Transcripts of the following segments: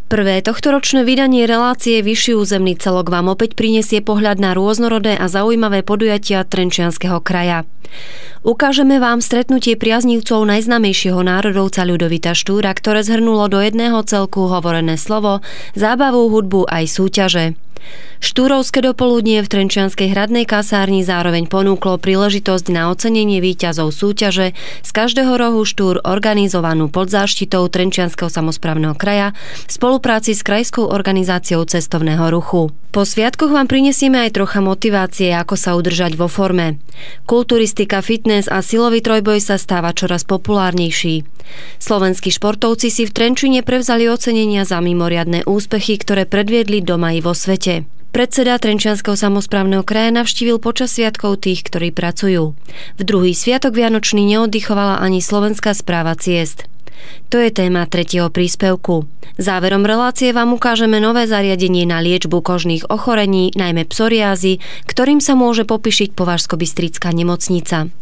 Prvé tohtoročné vydanie relácie Vyšší územný celok vám opäť prinesie pohľad na rôznorodé a zaujímavé podujatia Trenčianskeho kraja. Ukážeme vám stretnutie priaznivcov najznámejšieho národovca Ľudovita Štúra, ktoré zhrnulo do jedného celku hovorené slovo, zábavu, hudbu aj súťaže. Štúrovské dopoludnie v Trenčianskej hradnej kasárni zároveň ponúklo príležitosť na ocenenie víťazov súťaže z každého rohu Štúr organizovanú pod záštitou Trenčianskeho samosprávneho kraja v spolupráci s Krajskou organizáciou cestovného ruchu. Po sviatkoch vám prinesieme aj trocha motivácie, ako sa udržať vo forme. Kulturistika, fitness a silový trojboj sa stáva čoraz populárnejší. Slovenskí športovci si v Trenčíne prevzali ocenenia za mimoriadne úspechy, ktoré predviedli doma i vo svete. Predseda Trenčianskeho samosprávneho kraja navštívil počas sviatkov tých, ktorí pracujú. V druhý sviatok vianočný neoddychovala ani Slovenská správa ciest. To je téma tretieho príspevku. Záverom relácie vám ukážeme nové zariadenie na liečbu kožných ochorení, najmä psoriázy, ktorým sa môže popíšiť Považskobystrická nemocnica.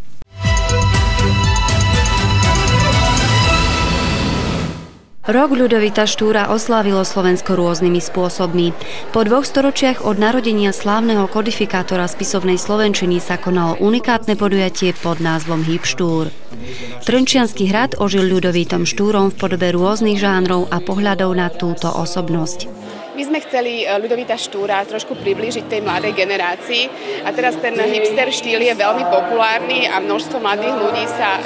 Rok Ľudovita Štúra oslávilo Slovensko rôznymi spôsobmi. Po 2 storočiach od narodenia slávneho kodifikátora spisovnej slovenčiny sa konalo unikátne podujatie pod názvom Hýb Štúr. Trenčiansky hrad ožil Ľudovitom Štúrom v podobe rôznych žánrov a pohľadov na túto osobnosť. My sme chceli Ľudovita Štúra trošku priblížiť tej mladej generácii a teraz ten hipster štýl je veľmi populárny a množstvo mladých ľudí sa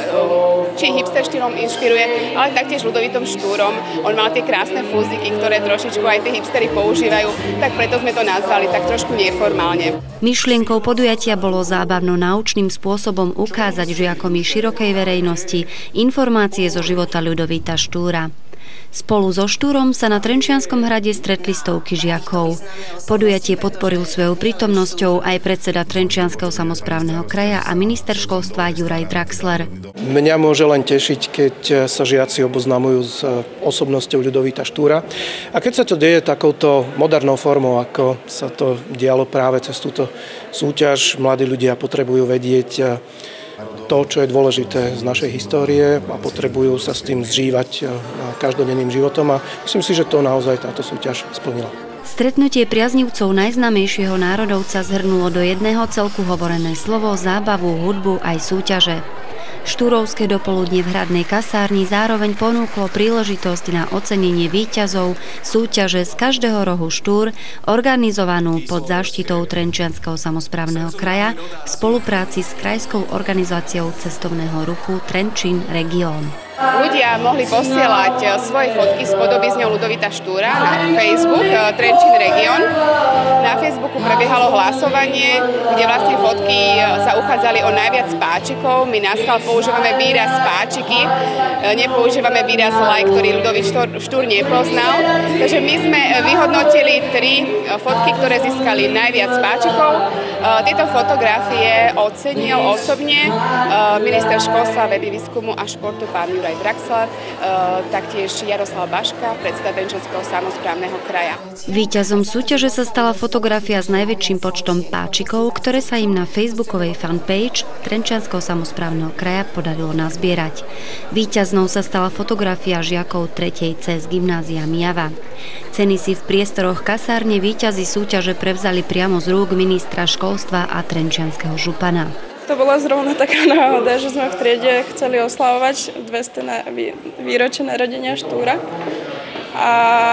či hipster štýlom inšpiruje, ale taktiež Ľudovitom Štúrom. On mal tie krásne fúziky, ktoré trošičku aj tie hipstery používajú, tak preto sme to nazvali tak trošku neformálne. Myšlienkou podujatia bolo zábavno-naučným spôsobom ukázať žiakom i širokej verejnosti informácie zo života Ľudovita Štúra. Spolu so Štúrom sa na Trenčianskom hrade stretli stovky žiakov. Podujatie podporil svojou prítomnosťou aj predseda Trenčianskeho samosprávneho kraja a minister školstva Juraj Draxler. Mňa môže len tešiť, keď sa žiaci oboznamujú s osobnosťou Ľudovita Štúra. A keď sa to deje takouto modernou formou, ako sa to dialo práve cez túto súťaž, mladí ľudia potrebujú vedieť to, čo je dôležité z našej histórie a potrebujú sa s tým zžívať každodenným životom a myslím si, že to naozaj táto súťaž splnila. Stretnutie priaznivcov najznámejšieho národovca zhrnulo do jedného celku hovorené slovo, zábavu, hudbu aj súťaže. Štúrovské dopoludnie v hradnej kasárni zároveň ponúklo príležitosť na ocenenie víťazov súťaže z každého rohu Štúr, organizovanú pod záštitou Trenčianskeho samosprávneho kraja v spolupráci s Krajskou organizáciou cestovného ruchu Trenčín Región. Ľudia mohli posielať svoje fotky s podobizňou Ľudovita Štúra na Facebook Trenčín Región. Na Facebooku prebiehalo hlasovanie, kde vlastne fotky sa uchádzali o najviac páčikov. My na schvál používame výraz páčiky, nepoužívame výraz like, ktorý Ľudovit Štúr nepoznal. Takže my sme vyhodnotili 3 fotky, ktoré získali najviac páčikov. Tieto fotografie ocenil osobne minister školstva, vedy, výskumu a športu pán Juraj Draxler, taktiež Jaroslav Baška, predseda Trenčianskeho samosprávneho kraja. Víťazom súťaže sa stala fotografia s najväčším počtom páčikov, ktoré sa im na facebookovej fanpage Trenčianskeho samosprávneho kraja podarilo nazbierať. Víťaznou sa stala fotografia žiakov 3. C z gymnázia Mijava. Ceny si v priestoroch kasárne víťazi súťaže prevzali priamo z rúk ministra školstva a trenčianskeho župana. To bola zrovna taká náhoda, že sme v triede chceli oslavovať 200. výročie narodenia Štúra. A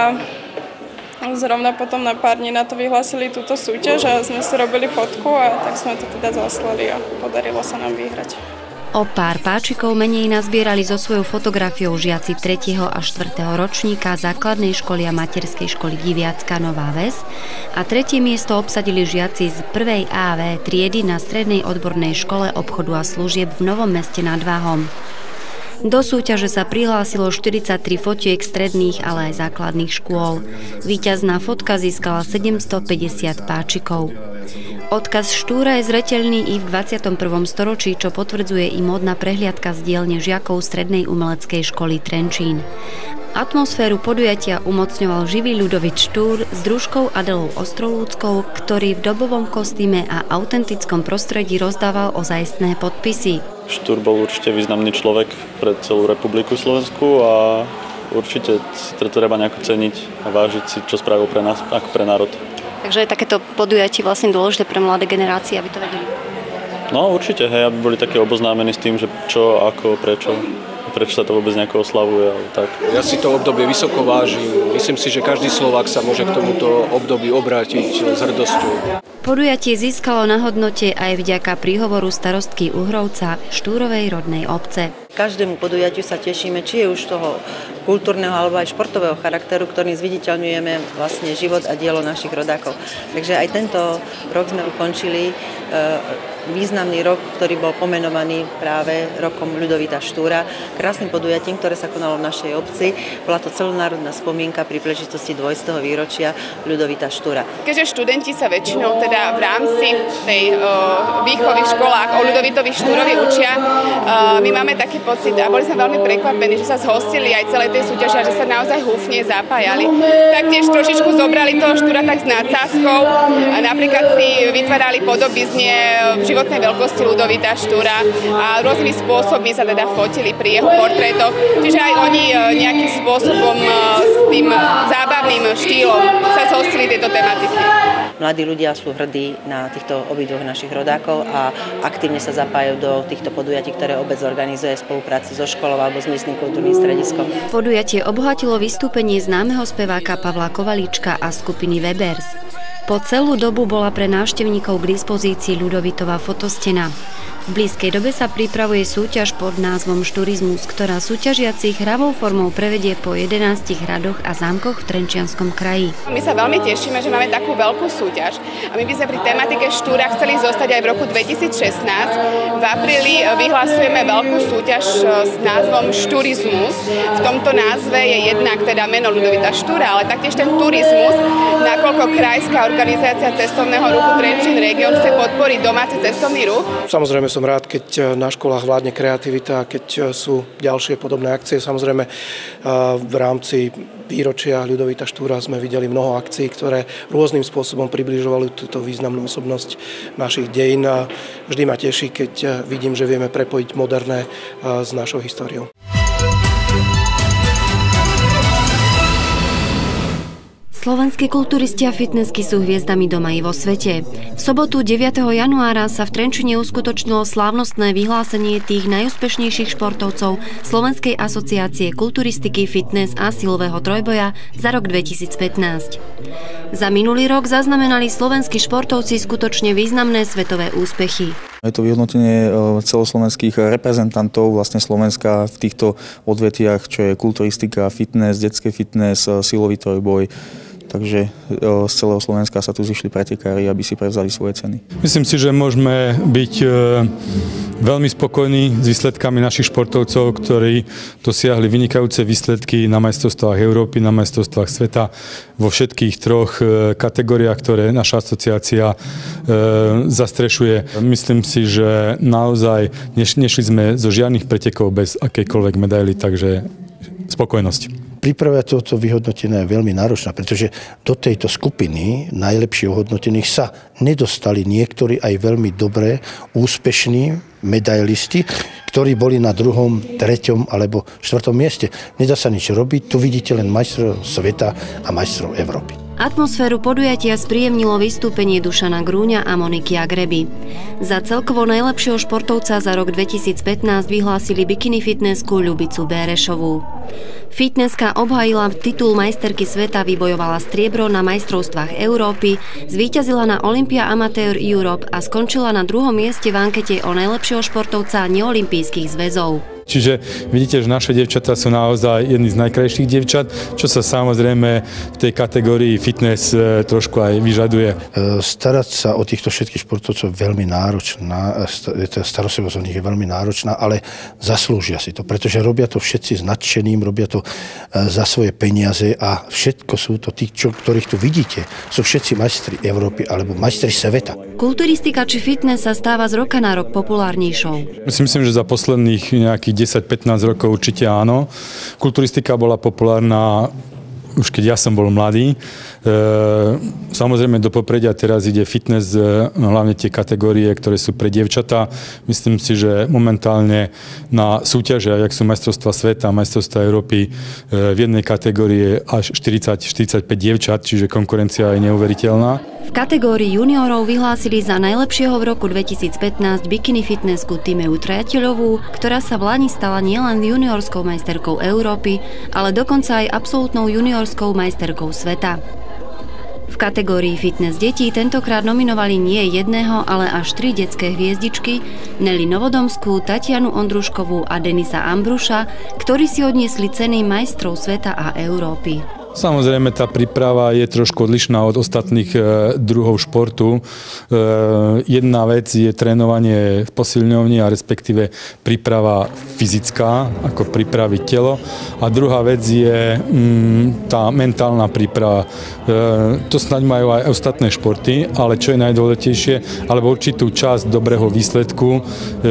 zrovna potom na pár dní na to vyhlásili túto súťaž a sme si robili fotku a tak sme to teda zaslali a podarilo sa nám vyhrať. O pár páčikov menej nazbierali so svojou fotografiou žiaci 3. a 4. ročníka základnej školy a materskej školy Diviacka Nová Ves a 3. miesto obsadili žiaci z 1. AV triedy na strednej odbornej škole obchodu a služieb v Novom Meste nad Váhom. Do súťaže sa prihlásilo 43 fotiek stredných, ale aj základných škôl. Víťazná fotka získala 750 páčikov. Odkaz Štúra je zreteľný i v 21. storočí, čo potvrdzuje i módna prehliadka z dielne žiakov Strednej umeleckej školy Trenčín. Atmosféru podujatia umocňoval živý Ľudovit Štúr s družkou Adelou Ostrolúckou, ktorý v dobovom kostýme a autentickom prostredí rozdával ozajstné podpisy. Štúr bol určite významný človek pre celú republiku Slovensku a určite si to treba nejako ceniť a vážiť si, čo spravil pre nás, ako pre národ. Takže je takéto podujatie vlastne dôležité pre mladé generácie, aby to vedeli? No určite, hej, aby boli také oboznámení s tým, že čo, ako, prečo sa to vôbec nejako oslavuje. Tak. Ja si to obdobie vysoko vážim. Myslím si, že každý Slovák sa môže k tomuto obdobiu obrátiť s hrdosťou. Podujatie získalo na hodnote aj vďaka príhovoru starostky Uhrovca Štúrovej rodnej obce. Každému podujatiu sa tešíme, či je už toho kultúrneho alebo aj športového charakteru, ktorým zviditeľňujeme vlastne život a dielo našich rodákov. Takže aj tento rok sme ukončili významný rok, ktorý bol pomenovaný práve rokom Ľudovita Štúra, krásnym podujatím, ktoré sa konalo v našej obci. Bola to celonárodná spomienka pri príležitosti 200. výročia Ľudovita Štúra. Keďže študenti sa väčšinou teda v rámci tej výchovy v školách o Ľudovitovi Štúrovi učia, my máme taký pocit a boli sme veľmi prekvapení, že sa zhostili aj celej tej súťaže a že sa naozaj húfne zapájali. Taktiež trošičku zobrali toho Štúra tak s nadsázkou a napríklad si vytvárali podobizne životnej veľkosti Ľudovita Štúra a rôznymi spôsobmi sa teda fotili pri jeho portrétoch. Čiže aj oni nejakým spôsobom s tým zábavným štýlom sa zhostili tejto tematiky. Mladí ľudia sú hrdí na týchto obidvoch našich rodákov a aktívne sa zapájajú do týchto podujatí, ktoré obec organizuje v spolupráci so školou alebo s miestnym kultúrnym strediskom. Podujatie obohatilo vystúpenie známeho speváka Pavla Kovalíčka a skupiny Webers. Po celú dobu bola pre návštevníkov k dispozícii Ľudovitova fotostena. V blízkej dobe sa pripravuje súťaž pod názvom Šturizmus, ktorá súťažiacich hravou formou prevedie po 11 hradoch a zámkoch v Trenčianskom kraji. My sa veľmi tešíme, že máme takú veľkú súťaž a my by sme pri tematike Štúra chceli zostať aj v roku 2016. V apríli vyhlasujeme veľkú súťaž s názvom Šturizmus. V tomto názve je jednak teda meno Ľudovita Štúra, ale taktiež ten turizmus, nakoľko krajská organizácia cestovného ruchu Trenčín Region chce podporiť domáci cestovný ruch. Samozrejme som rád, keď na školách vládne kreativita a keď sú ďalšie podobné akcie. Samozrejme v rámci výročia Ľudovita Štúra sme videli mnoho akcií, ktoré rôznym spôsobom približovali túto významnú osobnosť našich dejín. Vždy ma teší, keď vidím, že vieme prepojiť moderné s našou históriou. Slovenskí kulturisti a fitnessky sú hviezdami doma i vo svete. V sobotu 9. januára sa v Trenčine uskutočnilo slávnostné vyhlásenie tých najúspešnejších športovcov Slovenskej asociácie kulturistiky, fitness a silového trojboja za rok 2015. Za minulý rok zaznamenali slovenskí športovci skutočne významné svetové úspechy. Je to vyhodnotenie celoslovenských reprezentantov vlastne Slovenska v týchto odvetiach, čo je kulturistika, fitness, detský fitness, silový trojboj. Takže z celého Slovenska sa tu zišli pretekári, aby si prevzali svoje ceny. Myslím si, že môžeme byť veľmi spokojní s výsledkami našich športovcov, ktorí dosiahli vynikajúce výsledky na majstrovstvách Európy, na majstrovstvách sveta vo všetkých troch kategóriách, ktoré naša asociácia zastrešuje. Myslím si, že naozaj nešli sme zo žiadnych pretekov bez akejkoľvek medaily, takže spokojnosť. Príprava tohto vyhodnotenia je veľmi náročná, pretože do tejto skupiny najlepšie ohodnotených sa nedostali niektorí aj veľmi dobré, úspešní medailisti, ktorí boli na 2., 3. alebo 4. mieste. Nedá sa nič robiť, tu vidíte len majstrov sveta a majstrov Európy. Atmosféru podujatia spríjemnilo vystúpenie Dušana Grúňa a Moniky Agreby. Za celkovo najlepšieho športovca za rok 2015 vyhlásili bikini fitnessku Ľubicu Bérešovú. Fitnesska obhájila titul majsterky sveta, vybojovala striebro na majstrovstvách Európy, zvíťazila na Olympia Amateur Europe a skončila na 2. mieste v ankete o najlepšieho športovca neolympijských zväzov. Čiže vidíte, že naše dievčatá sú naozaj jedny z najkrajších dievčat, čo sa samozrejme v tej kategórii fitness trošku aj vyžaduje. Starať sa o týchto všetkých športovcov je veľmi náročná, starostlivosť o nich je veľmi náročná, ale zaslúžia si to, pretože robia to všetci s nadšením, robia to za svoje peniaze a všetko sú to tí, ktorých tu vidíte, sú všetci majstri Európy alebo majstri sveta. Kulturistika či fitness sa stáva z roka na rok populárnejšou. Myslím, že za posledných nejakých 10-15 rokov určite áno. Kulturistika bola populárna už keď ja som bol mladý, Samozrejme do popredia teraz ide fitness, hlavne tie kategórie, ktoré sú pre dievčatá. Myslím si, že momentálne na súťaže, jak sú majstrovstvá sveta, majstrovstvá Európy, v jednej kategórii až 40-45 dievčat, čiže konkurencia je neuveriteľná. V kategórii juniorov vyhlásili za najlepšieho v roku 2015 bikini fitnessku Timeu Triateľovú, ktorá sa v lani stala nielen juniorskou majsterkou Európy, ale dokonca aj absolútnou juniorskou majsterkou sveta. V kategórii fitness detí tentokrát nominovali nie jedného, ale až 3 detské hviezdičky, Nelly Novodomskú, Tatianu Ondruškovú a Denisa Ambruša, ktorí si odniesli ceny majstrov sveta a Európy. Samozrejme, tá príprava je trošku odlišná od ostatných druhov športu. Jedna vec je trénovanie v posilňovni a respektíve príprava fyzická, ako pripraviť telo. A druhá vec je tá mentálna príprava. To snáď majú aj ostatné športy, ale čo je najdôležitejšie, alebo určitú časť dobrého výsledku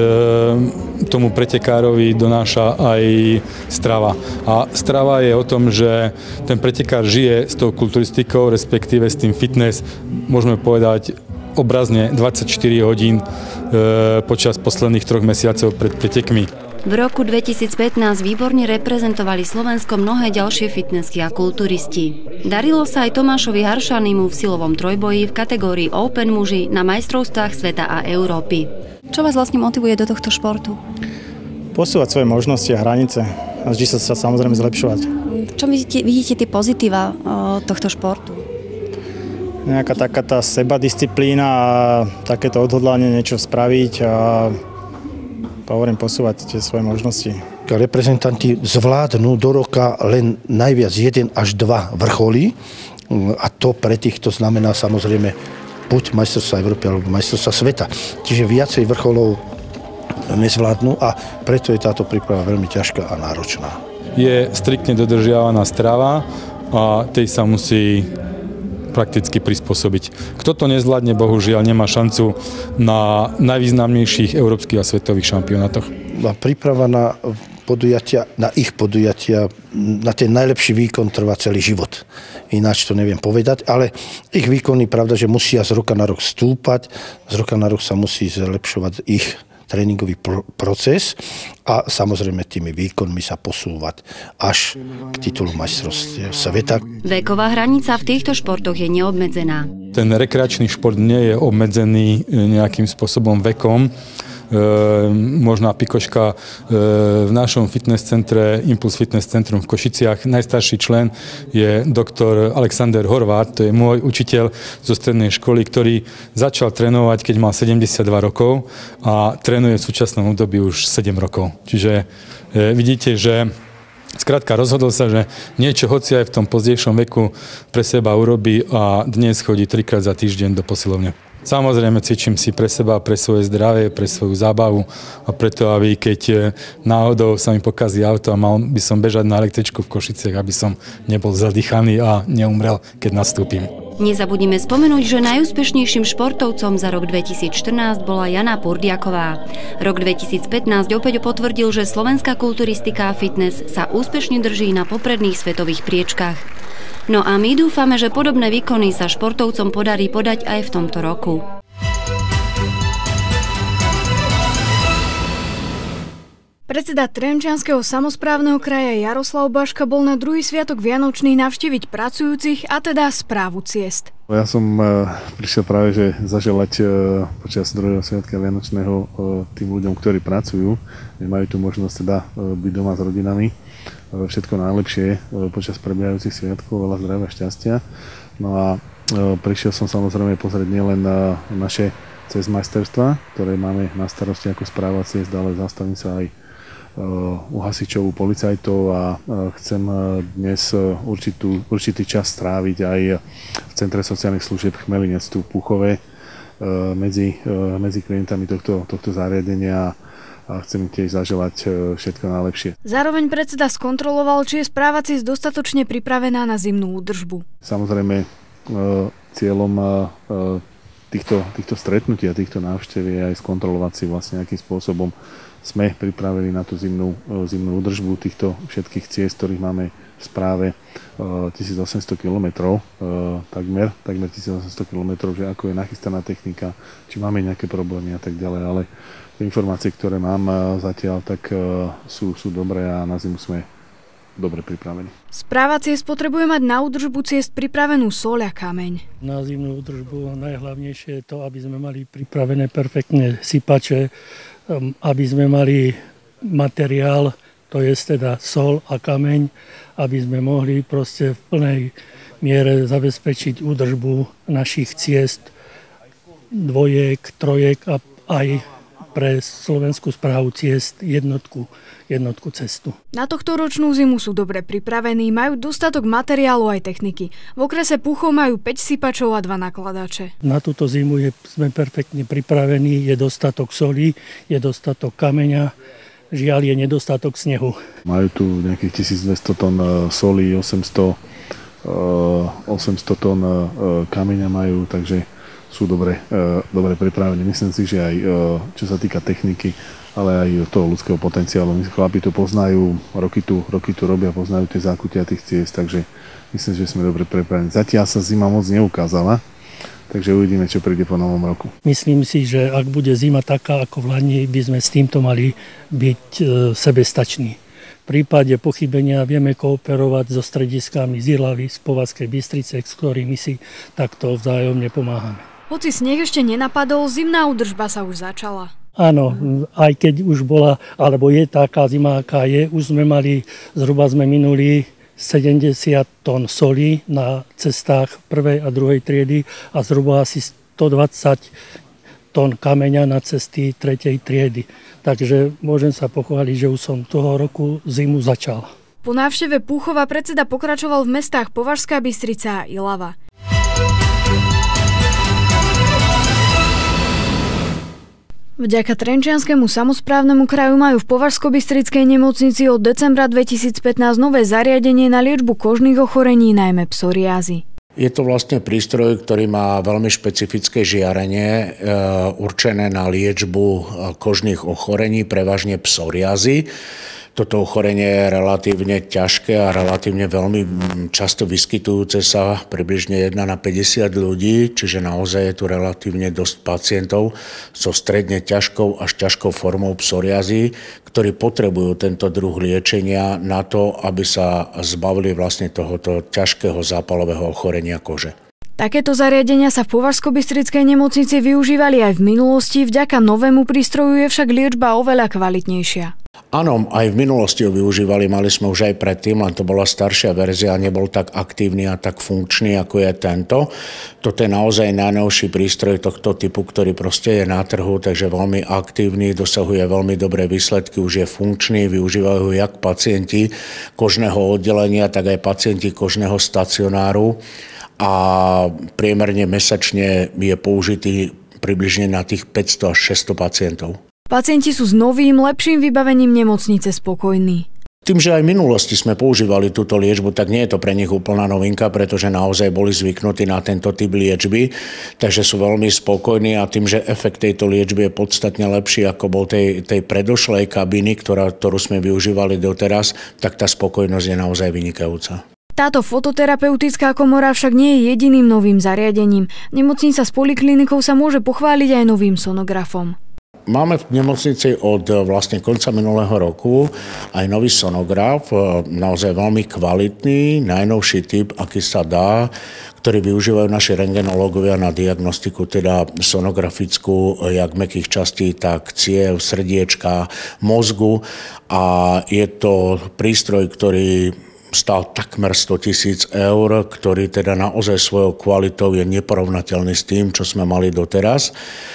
tomu pretekárovi donáša aj strava. A strava je o tom, že ten pretekár žije s tou kulturistikou, respektíve s tým fitness, môžeme povedať obrazne 24 hodín počas posledných 3 mesiacov pred pretekmi. V roku 2015 výborne reprezentovali Slovensko mnohé ďalšie fitnessky a kulturisti. Darilo sa aj Tomášovi Haršanimu v silovom trojboji v kategórii Open muži na majstrovstvách sveta a Európy. Čo vás vlastne motivuje do tohto športu? Posúvať svoje možnosti a hranice a vždy sa samozrejme zlepšovať. Čo vidíte tie pozitíva tohto športu? Nejaká taká tá sebadisciplína a takéto odhodlanie niečo spraviť a posúvať tie svoje možnosti. Reprezentanti zvládnu do roka len najviac 1 až 2 vrcholy a to pre tých to znamená samozrejme buď majstrovstvá Európy alebo majstrovstvá sveta. Čiže viacej vrcholov nezvládnu a preto je táto príprava veľmi ťažká a náročná. Je striktne dodržiavaná strava a tej sa musí prakticky prispôsobiť. Kto to nezvládne, bohužiaľ, nemá šancu na najvýznamnejších európskych a svetových šampionátoch. Príprava na ich podujatia, na ten najlepší výkon trvá celý život. Ináč to neviem povedať, ale ich výkony, pravda, že musia z roka na rok stúpať, z roka na rok sa musí zlepšovať ich tréningový proces a samozrejme tými výkonmi sa posúvať až k titulu majstrovstiev sveta. Veková hranica v týchto športoch je neobmedzená. Ten rekreačný šport nie je obmedzený nejakým spôsobom vekom. Možná pikoška v našom fitness centre, Impuls Fitness Centrum v Košiciach. Najstarší člen je doktor Alexander Horvát, to je môj učiteľ zo strednej školy, ktorý začal trénovať, keď mal 72 rokov a trénuje v súčasnom období už 7 rokov. Čiže vidíte, že skrátka rozhodol sa, že niečo hoci aj v tom pozdejšom veku pre seba urobí a dnes chodí 3-krát za týždeň do posilovne. Samozrejme cvičím si pre seba, pre svoje zdravie, pre svoju zábavu a preto, aby keď náhodou sa mi pokazí auto a mal by som bežať na električku v Košiciach, aby som nebol zadýchaný a neumrel, keď nastúpim. Nezabudnime spomenúť, že najúspešnejším športovcom za rok 2014 bola Jana Purdiaková. Rok 2015 opäť potvrdil, že slovenská kulturistika a fitness sa úspešne drží na popredných svetových priečkách. No a my dúfame, že podobné výkony sa športovcom podarí podať aj v tomto roku. Predseda Trenčianskeho samosprávneho kraja Jaroslav Baška bol na druhý sviatok Vianočný navštíviť pracujúcich, a teda správu ciest. Ja som prišiel práve že zaželať počas druhého sviatka Vianočného tým ľuďom, ktorí pracujú, nemajú tu možnosť teda byť doma s rodinami. Všetko najlepšie počas prebiehajúcich sviatkov, veľa zdravia a šťastia. No a prišiel som samozrejme pozrieť nielen na naše cestmajsterstva, ktoré máme na starosti ako správa ciest, ale zastavím sa aj u hasičov, u policajtov a chcem dnes určitý čas stráviť aj v Centre sociálnych služieb Chmelinec tu v Púchove medzi klientami tohto zariadenia a chcem tiež zaželať všetko najlepšie. Zároveň predseda skontroloval, či je správa ciest dostatočne pripravená na zimnú údržbu. Samozrejme cieľom týchto stretnutí a týchto návštev je aj skontrolovať si vlastne, akým spôsobom sme pripravili na tú zimnú údržbu týchto všetkých ciest, ktorých máme správe 1800 km, takmer 1800 km, že ako je nachystaná technika, či máme nejaké problémy a tak ďalej, ale tie informácie, ktoré mám zatiaľ, tak sú dobré a na zimu sme dobre pripravení. Správa ciest potrebuje mať na údržbu ciest pripravenú soľ a kameň. Na zimnú údržbu najhlavnejšie je to, aby sme mali pripravené perfektné sypače, aby sme mali materiál, to je teda soľ a kameň, aby sme mohli proste v plnej miere zabezpečiť údržbu našich ciest, dvojek, trojek a aj pre Slovenskú správu ciest jednotku cestu. Na tohtoročnú zimu sú dobre pripravení, majú dostatok materiálu aj techniky. V okrese Púchov majú 5 sypačov a 2 nakladače. Na túto zimu sme perfektne pripravení, je dostatok solí, je dostatok kameňa, žiaľ je nedostatok snehu. Majú tu nejakých 1200 tón solí, 800 tón kameňa majú, takže sú dobre pripravení. Myslím si, že aj čo sa týka techniky, ale aj toho ľudského potenciálu. Chlapi to poznajú, roky tu robia, poznajú tie zákutia tých ciest, takže myslím, že sme dobre pripravení. Zatiaľ sa zima moc neukázala, takže uvidíme, čo príde po novom roku. Myslím si, že ak bude zima taká ako v Lani, by sme s týmto mali byť sebestační. V prípade pochybenia vieme kooperovať so strediskami z Ilavy, z Považskej Bystrice, s ktorými si takto vzájomne pomáhame. Hoci sneh ešte nenapadol, zimná údržba sa už začala. Áno, aj keď už bola, alebo je taká zima, aká je, už sme minuli 70 tón soli na cestách 1. a 2. triedy a zhruba asi 120 tón kameňa na cesty 3. triedy. Takže môžem sa pochváliť, že už som toho roku zimu začal. Po návšteve Púchova predseda pokračoval v mestách Považská Bystrica a Ilava. Vďaka Trenčianskému samosprávnemu kraju majú v Považsko-bystrickej nemocnici od decembra 2015 nové zariadenie na liečbu kožných ochorení, najmä psoriázy. Je to vlastne prístroj, ktorý má veľmi špecifické žiarenie určené na liečbu kožných ochorení, prevažne psoriázy. Toto ochorenie je relatívne ťažké a relatívne veľmi často vyskytujúce sa, približne 1 na 50 ľudí, čiže naozaj je tu relatívne dosť pacientov so stredne ťažkou až ťažkou formou psoriázy, ktorí potrebujú tento druh liečenia na to, aby sa zbavili vlastne tohoto ťažkého zápalového ochorenia kože. Takéto zariadenia sa v Považsko-bystrickej nemocnici využívali aj v minulosti, vďaka novému prístroju je však liečba oveľa kvalitnejšia. Áno, aj v minulosti ho využívali, mali sme už aj predtým, len to bola staršia verzia, nebol tak aktívny a tak funkčný, ako je tento. Toto je naozaj najnovší prístroj tohto typu, ktorý proste je na trhu, takže veľmi aktívny, dosahuje veľmi dobré výsledky, už je funkčný, využívajú ho jak pacienti kožného oddelenia, tak aj pacienti kožného stacionáru a priemerne mesačne je použitý približne na tých 500 až 600 pacientov. Pacienti sú s novým, lepším vybavením nemocnice spokojní. Tým, že aj v minulosti sme používali túto liečbu, tak nie je to pre nich úplná novinka, pretože naozaj boli zvyknutí na tento typ liečby, takže sú veľmi spokojní a tým, že efekt tejto liečby je podstatne lepší, ako bol tej predošlej kabiny, ktorú sme využívali doteraz, tak tá spokojnosť je naozaj vynikajúca. Táto fototerapeutická komora však nie je jediným novým zariadením. Nemocnica s poliklinikou sa môže pochváliť aj novým sonografom. Máme v nemocnici od vlastne konca minulého roku aj nový sonograf, naozaj veľmi kvalitný, najnovší typ, aký sa dá, ktorý využívajú naši rentgenológovia na diagnostiku, teda sonografickú, jak mäkkých častí, tak ciev, srdiečka, mozgu. A je to prístroj, ktorý stál takmer 100 000 eur, ktorý teda naozaj svojou kvalitou je neporovnateľný s tým, čo sme mali doteraz.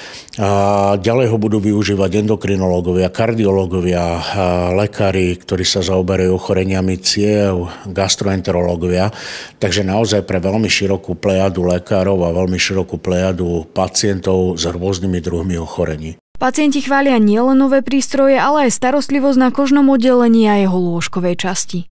A ďalej ho budú využívať endokrinológovia, kardiológovia, lekári, ktorí sa zaoberajú ochoreniami ciev, gastroenterológovia. Takže naozaj pre veľmi širokú plejadu lekárov a veľmi širokú plejadu pacientov s rôznymi druhmi ochorení. Pacienti chvália nielen nové prístroje, ale aj starostlivosť na kožnom oddelení a jeho lôžkovej časti.